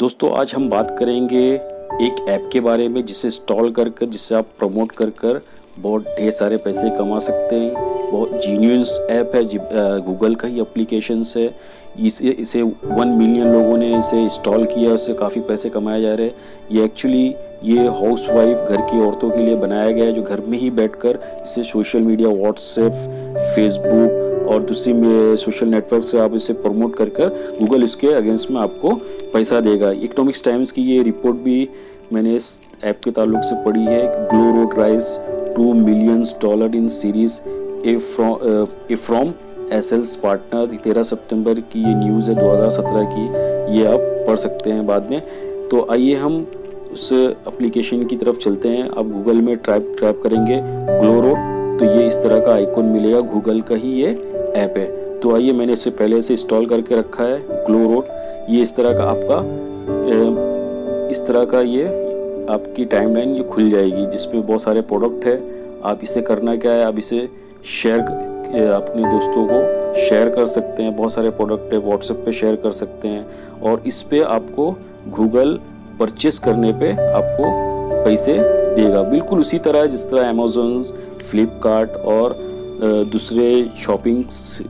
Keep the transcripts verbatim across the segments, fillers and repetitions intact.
दोस्तों आज हम बात करेंगे एक ऐप के बारे में जिसे इंस्टॉल कर कर जिससे आप प्रमोट कर कर बहुत ढेर सारे पैसे कमा सकते हैं। बहुत जीनियस ऐप है, गूगल का ही एप्लीकेशंस है। इसे इसे वन मिलियन लोगों ने इसे इंस्टॉल किया, उससे काफ़ी पैसे कमाए जा रहे हैं। ये एक्चुअली ये हाउस वाइफ घर की औरतों के लिए बनाया गया है, जो घर में ही बैठकर इसे सोशल मीडिया व्हाट्सएप, फेसबुक और दूसरी में सोशल नेटवर्क से आप इसे प्रमोट कर कर गूगल इसके अगेंस्ट में आपको पैसा देगा। इकोनॉमिक्स टाइम्स की ये रिपोर्ट भी मैंने इस ऐप के ताल्लुक से पढ़ी है। GlowRoad raise two millions dollar in series A from A from SLS partner. तेरह सितंबर की ये न्यूज़ है, दो हज़ार सत्रह की। ये आप पढ़ सकते हैं बाद में। तो आइए हम उस एप्लीकेशन की तरफ चलते हैं। आप गूगल में ट्रैप ट्रैप करेंगे GlowRoad, तो ये इस तरह का आइकॉन मिलेगा। गूगल का ही ये ऐप है। तो आइए, मैंने इसे पहले से इंस्टॉल करके रखा है GlowRoad। ये इस तरह का आपका इस तरह का ये आपकी टाइमलाइन ये खुल जाएगी, जिसमें बहुत सारे प्रोडक्ट है। आप इसे करना क्या है, आप इसे शेयर अपने दोस्तों को शेयर कर सकते हैं। बहुत सारे प्रोडक्ट है, व्हाट्सएप पे शेयर कर सकते हैं और इस पे आपको गूगल परचेस करने पे आपको पैसे देगा। बिल्कुल उसी तरह जिस तरह अमेज़न, फ्लिपकार्ट और दूसरे शॉपिंग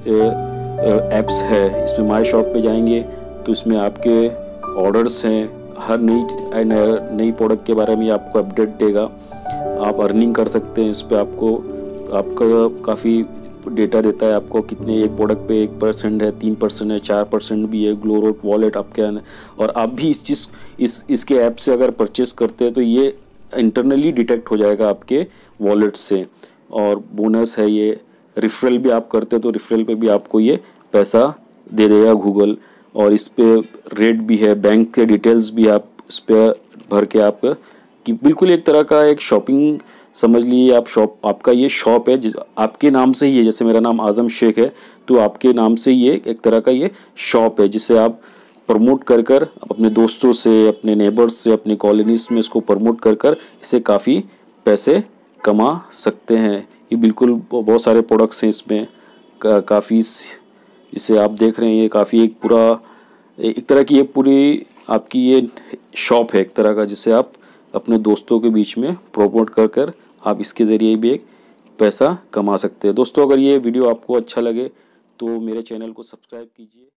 ऐप्स है। इसमें माई शॉप पे जाएंगे तो इसमें आपके ऑर्डर्स हैं, हर नई नई प्रोडक्ट के बारे में आपको अपडेट देगा। आप अर्निंग कर सकते हैं इस पे। आपको आपका काफ़ी डेटा देता है आपको, कितने एक प्रोडक्ट पे एक परसेंट है, तीन परसेंट है, चार परसेंट भी है। GlowRoad वॉलेट आपके अंदर, और आप भी इस चीज़ इस इसके ऐप से अगर परचेस करते हैं तो ये इंटरनली डिटेक्ट हो जाएगा आपके वॉलेट से। और बोनस है ये, रिफरल भी आप करते हैं तो रिफरल पे भी आपको ये पैसा दे देगा गूगल। और इस पे रेट भी है, बैंक के डिटेल्स भी आप इस पे भर के आप कि बिल्कुल एक तरह का एक शॉपिंग समझ लीजिए। आप शॉप, आपका ये शॉप है, जिस आपके नाम से ही है। जैसे मेरा नाम आज़म शेख है, तो आपके नाम से ये एक तरह का ये शॉप है, जिसे आप प्रमोट कर कर अपने दोस्तों से, अपने नेबर्स से, अपने कॉलोनीज में इसको प्रमोट कर कर इसे काफ़ी पैसे कमा सकते हैं। ये बिल्कुल बहुत सारे प्रोडक्ट्स हैं इसमें, का, काफ़ी इसे आप देख रहे हैं। ये काफ़ी एक पूरा एक तरह की ये पूरी आपकी ये शॉप है एक तरह का, जिसे आप अपने दोस्तों के बीच में प्रमोट कर कर आप इसके ज़रिए भी एक पैसा कमा सकते हैं। दोस्तों, अगर ये वीडियो आपको अच्छा लगे तो मेरे चैनल को सब्सक्राइब कीजिए।